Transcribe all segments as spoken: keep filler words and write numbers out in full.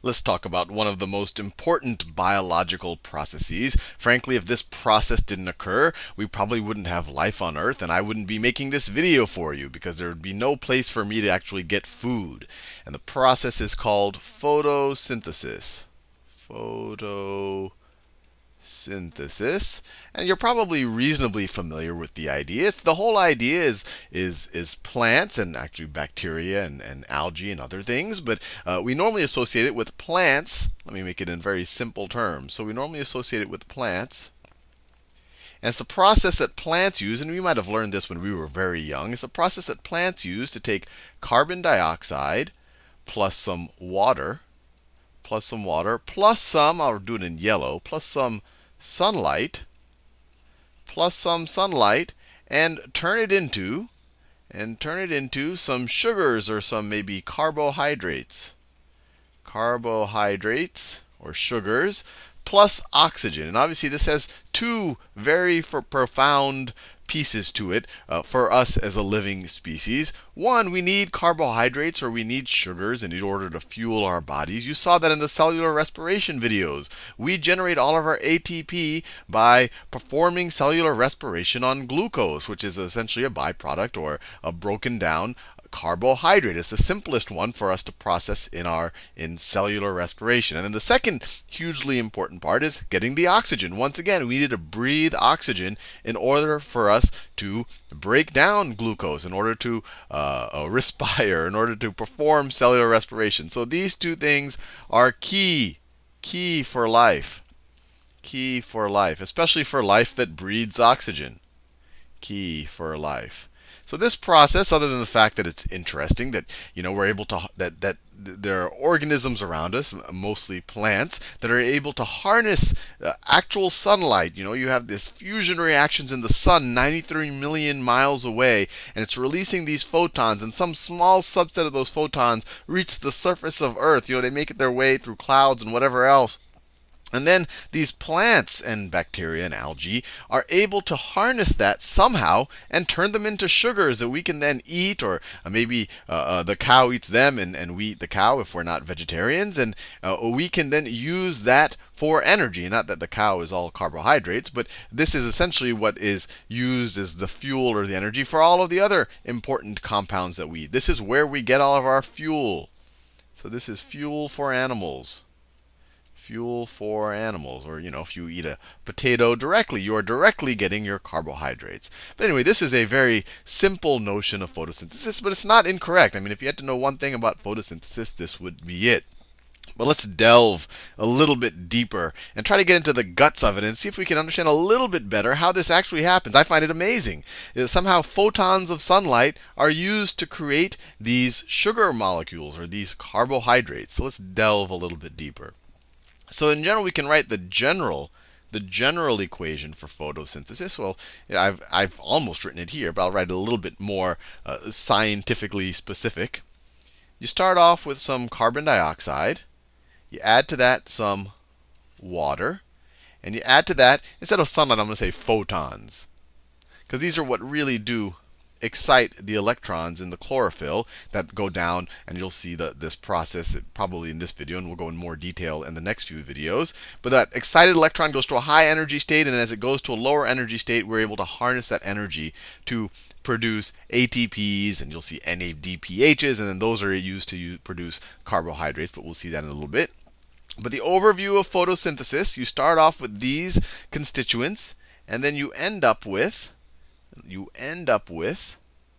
let's talk about one of the most important biological processes. Frankly, if this process didn't occur, we probably wouldn't have life on Earth, and I wouldn't be making this video for you because there would be no place for me to actually get food. And the process is called photosynthesis. Photosynthesis. Synthesis, and you're probably reasonably familiar with the idea. The whole idea is is is plants and actually bacteria and, and algae and other things, but uh, we normally associate it with plants. Let me make it in very simple terms. So we normally associate it with plants. And it's the process that plants use, and we might have learned this when we were very young. It's the process that plants use to take carbon dioxide plus some water, plus some water, plus some, I'll do it in yellow, plus some sunlight, plus some sunlight, and turn it into, and turn it into some sugars or some maybe carbohydrates. Carbohydrates or sugars plus oxygen. And obviously this has two very profound pieces to it uh, for us as a living species. One, we need carbohydrates or we need sugars in order to fuel our bodies. You saw that in the cellular respiration videos. We generate all of our A T P by performing cellular respiration on glucose, which is essentially a byproduct or a broken down carbohydrate. It's the simplest one for us to process in our in cellular respiration. And then the second hugely important part is getting the oxygen. Once again, we need to breathe oxygen in order for us to break down glucose, in order to uh, uh, respire, in order to perform cellular respiration. So these two things are key, key for life. Key for life, especially for life that breathes oxygen. Key for life. So this process, other than the fact that it's interesting, that you know we're able to that that there are organisms around us, mostly plants, that are able to harness uh, actual sunlight. You know, you have this fusion reactions in the sun, ninety-three million miles away, and it's releasing these photons, and some small subset of those photons reach the surface of Earth. You know, they make it their way through clouds and whatever else. And then these plants and bacteria and algae are able to harness that somehow and turn them into sugars that we can then eat, or uh, maybe uh, uh, the cow eats them and, and we eat the cow if we're not vegetarians. And uh, we can then use that for energy. Not that the cow is all carbohydrates, but this is essentially what is used as the fuel or the energy for all of the other important compounds that we eat. This is where we get all of our fuel. So this is fuel for animals. Fuel for animals. Or, you know, if you eat a potato directly, you are directly getting your carbohydrates. But anyway, this is a very simple notion of photosynthesis, but it's not incorrect. I mean, if you had to know one thing about photosynthesis, this would be it. But let's delve a little bit deeper and try to get into the guts of it and see if we can understand a little bit better how this actually happens. I find it amazing. Somehow photons of sunlight are used to create these sugar molecules or these carbohydrates. So let's delve a little bit deeper. So in general, we can write the general, the general equation for photosynthesis. Well, I've, I've almost written it here, but I'll write it a little bit more uh, scientifically specific. You start off with some carbon dioxide. You add to that some water. And you add to that, instead of sunlight, I'm going to say photons. Because these are what really do excite the electrons in the chlorophyll that go down, and you'll see the, this process probably in this video, and we'll go in more detail in the next few videos. But that excited electron goes to a high energy state, and as it goes to a lower energy state, we're able to harness that energy to produce A T Ps, and you'll see N A D P Hs, and then those are used to use, produce carbohydrates, but we'll see that in a little bit. But the overview of photosynthesis, you start off with these constituents, and then you end up with you end up with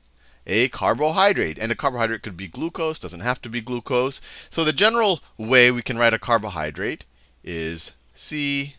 a carbohydrate. And a carbohydrate could be glucose, doesn't have to be glucose. So the general way we can write a carbohydrate is C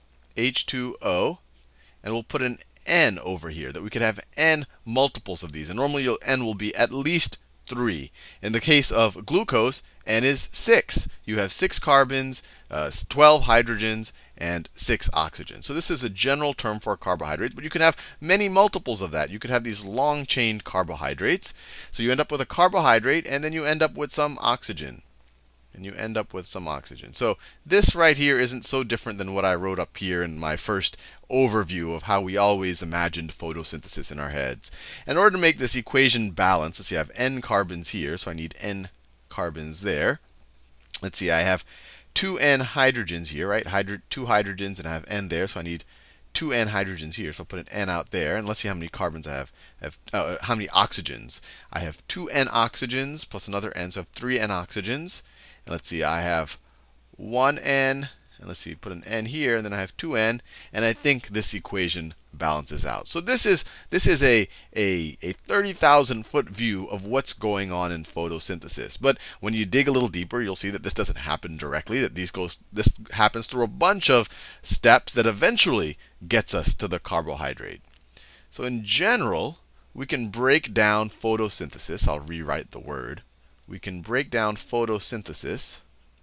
H two O, and we'll put an N over here, that we could have N multiples of these. And normally you'll, N will be at least three. In the case of glucose, N is six. You have six carbons, uh, twelve hydrogens, and six oxygen. So this is a general term for carbohydrates, but you can have many multiples of that. You could have these long-chained carbohydrates. So you end up with a carbohydrate, and then you end up with some oxygen. And you end up with some oxygen. So this right here isn't so different than what I wrote up here in my first overview of how we always imagined photosynthesis in our heads. In order to make this equation balance, let's see, I have N carbons here, so I need N carbons there. let's see, I have two N hydrogens here, right? Hydro two hydrogens, and I have N there, so I need two N hydrogens here. So I'll put an N out there, and let's see how many carbons I have. I have uh, how many oxygens? I have two N oxygens plus another N, so I have three N oxygens. And let's see, I have one N, and let's see, put an N here, and then I have two N, and I think this equation balances out. So this is this is a a, a thirty thousand foot view of what's going on in photosynthesis. But when you dig a little deeper, you'll see that this doesn't happen directly. That these goes this happens through a bunch of steps that eventually gets us to the carbohydrate. So in general, we can break down photosynthesis. I'll rewrite the word. We can break down photosynthesis.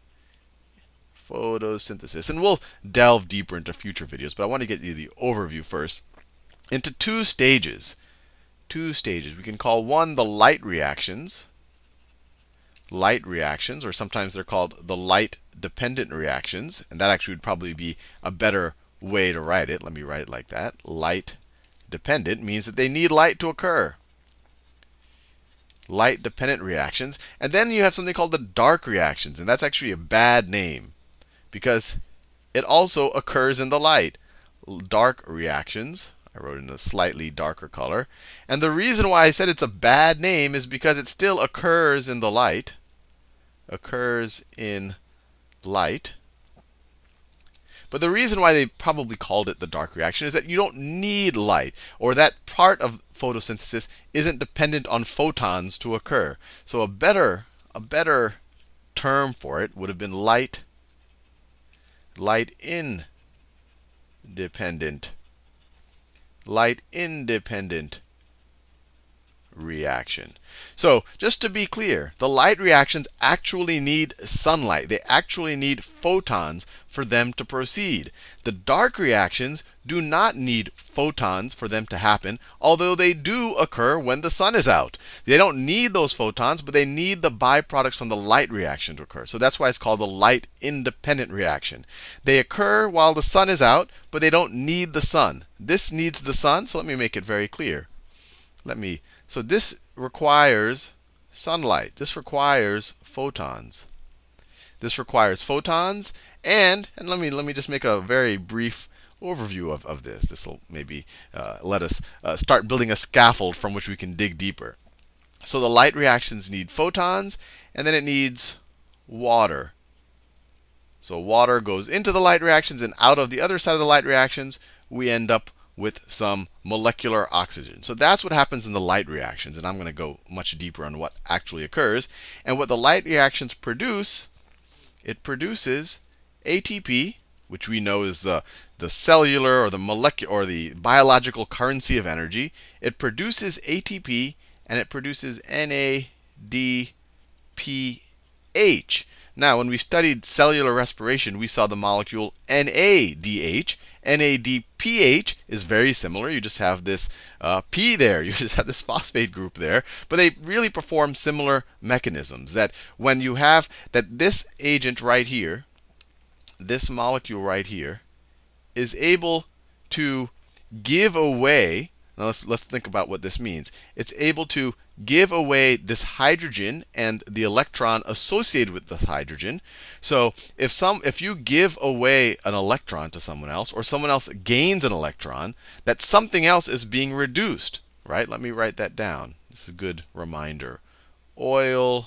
Photosynthesis. And we'll delve deeper into future videos, but I want to get you the overview first. Into two stages. Two stages. We can call one the light reactions. Light reactions, or sometimes they're called the light-dependent reactions. And that actually would probably be a better way to write it. Let me write it like that. Light-dependent means that they need light to occur. Light-dependent reactions. And then you have something called the dark reactions. And that's actually a bad name, because it also occurs in the light. Dark reactions. I wrote in a slightly darker color. And the reason why I said it's a bad name is because it still occurs in the light. Occurs in light. But the reason why they probably called it the dark reaction is that you don't need light, or that part of photosynthesis isn't dependent on photons to occur. So a better, a better term for it would have been light light independent. Light independent reaction. So just to be clear, the light reactions actually need sunlight. They actually need photons for them to proceed. The dark reactions do not need photons for them to happen, although they do occur when the sun is out. They don't need those photons, but they need the byproducts from the light reaction to occur. So that's why it's called the light independent reaction. They occur while the sun is out, but they don't need the sun. This needs the sun, so let me make it very clear. Let me, so this requires sunlight. This requires photons. This requires photons, and and let me let me just make a very brief overview of, of this. This will maybe uh, let us uh, start building a scaffold from which we can dig deeper. So the light reactions need photons, and then it needs water. So water goes into the light reactions, and out of the other side of the light reactions, we end up with some molecular oxygen. So that's what happens in the light reactions. And I'm going to go much deeper on what actually occurs. And what the light reactions produce, it produces A T P, which we know is the, the cellular or the molecular or the biological currency of energy. It produces A T P, and it produces N A D P H. Now, when we studied cellular respiration, we saw the molecule N A D H. N A D P H is very similar. You just have this uh, P there. You just have this phosphate group there. But they really perform similar mechanisms. That when you have that this agent right here, this molecule right here, is able to give away. Now let's let's think about what this means. It's able to give away this hydrogen and the electron associated with the hydrogen. So if some if you give away an electron to someone else, or someone else gains an electron, that something else is being reduced, right? Let me write that down. This is a good reminder. Oil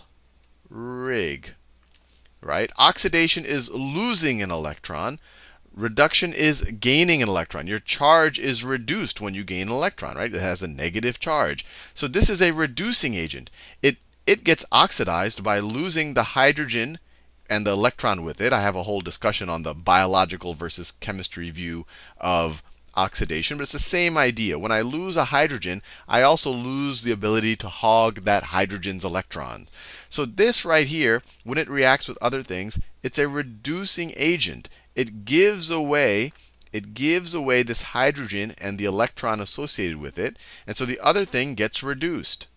rig, right? Oxidation is losing an electron. Reduction is gaining an electron. Your charge is reduced when you gain an electron, right? It has a negative charge. So this is a reducing agent. It, it gets oxidized by losing the hydrogen and the electron with it. I have a whole discussion on the biological versus chemistry view of oxidation, but it's the same idea. When I lose a hydrogen, I also lose the ability to hog that hydrogen's electrons. So this right here, when it reacts with other things, it's a reducing agent. It gives away it gives away this hydrogen and the electron associated with it. And so the other thing gets reduced.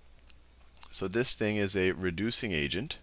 So this thing is a reducing agent.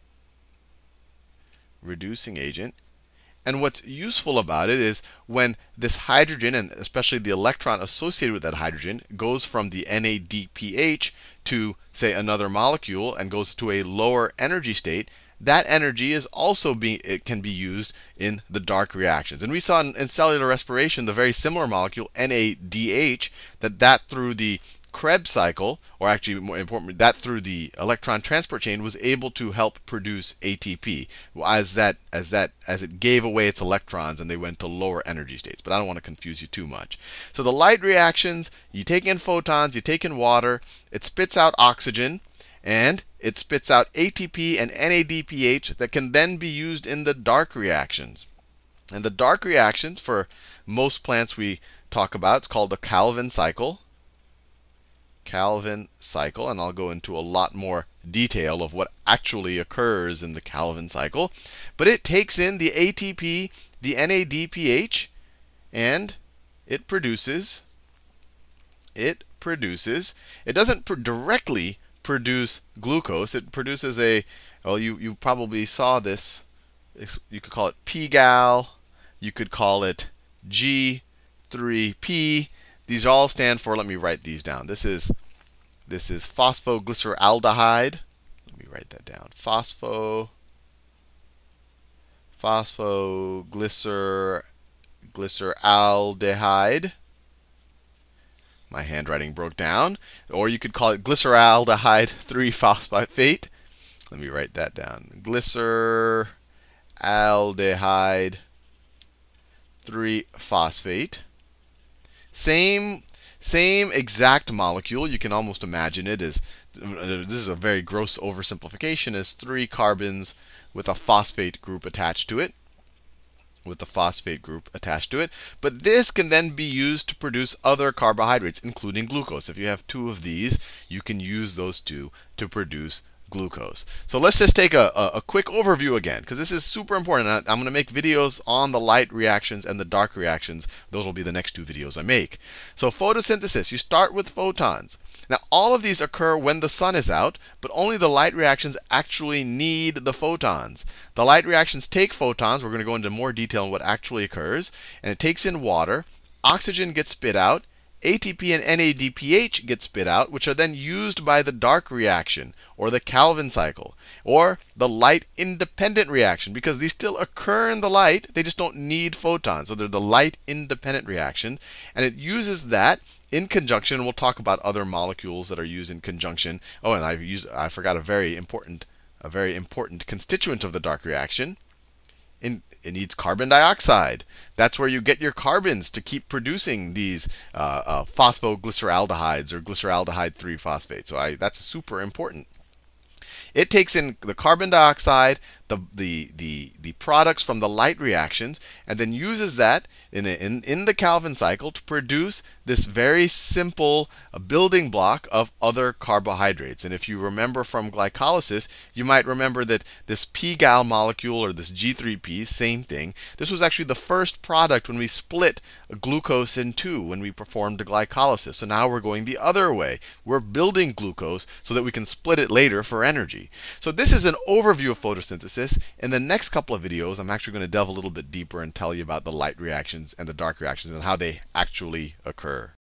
Reducing agent. And what's useful about it is when this hydrogen, and especially the electron associated with that hydrogen, goes from the N A D P H to, say, another molecule and goes to a lower energy state, that energy is also be, it can be used in the dark reactions. And we saw in, in cellular respiration the very similar molecule, N A D H, that that through the Krebs cycle, or actually more important, that through the electron transport chain was able to help produce A T P as that as that as it gave away its electrons and they went to lower energy states. But I don't want to confuse you too much. So the light reactions, you take in photons, you take in water, it spits out oxygen, and it spits out A T P and N A D P H that can then be used in the dark reactions. And the dark reactions for most plants we talk about, it's called the Calvin cycle. Calvin cycle, and I'll go into a lot more detail of what actually occurs in the Calvin cycle. But it takes in the A T P, the N A D P H, and it produces, it produces, it doesn't pr directly produce glucose. It produces a, well, you, you probably saw this. You could call it P gal. You could call it G three P. These all stand for, let me write these down. This is this is phosphoglyceraldehyde. Let me write that down. Phospho phosphoglycer glyceraldehyde. My handwriting broke down. Or you could call it glyceraldehyde three phosphate. Let me write that down. Glyceraldehyde three phosphate. Same, same exact molecule. You can almost imagine it as, this is a very gross oversimplification, as three carbons with a phosphate group attached to it. With the phosphate group attached to it. But this can then be used to produce other carbohydrates, including glucose. If you have two of these, you can use those two to produce glucose. So let's just take a, a, a quick overview again, because this is super important. I, I'm going to make videos on the light reactions and the dark reactions. Those will be the next two videos I make. So photosynthesis, you start with photons. Now, all of these occur when the sun is out, but only the light reactions actually need the photons. The light reactions take photons. We're going to go into more detail on what actually occurs. And it takes in water. Oxygen gets spit out. A T P and N A D P H get spit out, which are then used by the dark reaction, or the Calvin cycle, or the light independent reaction, because these still occur in the light. They just don't need photons. So they're the light independent reaction. And it uses that in conjunction. We'll talk about other molecules that are used in conjunction. Oh, and I've used, I forgot a very important, a very important constituent of the dark reaction. In, it needs carbon dioxide. That's where you get your carbons to keep producing these uh, uh, phosphoglyceraldehydes or glyceraldehyde three phosphate. So I, that's super important. It takes in the carbon dioxide, the, the, the, the products from the light reactions, and then uses that in, a, in, in the Calvin cycle to produce this very simple uh, building block of other carbohydrates. And if you remember from glycolysis, you might remember that this P gal molecule, or this G three P, same thing. This was actually the first product when we split glucose in two when we performed glycolysis. So now we're going the other way. We're building glucose so that we can split it later for energy. So this is an overview of photosynthesis. In the next couple of videos, I'm actually going to delve a little bit deeper and tell you about the light reactions and the dark reactions and how they actually occur.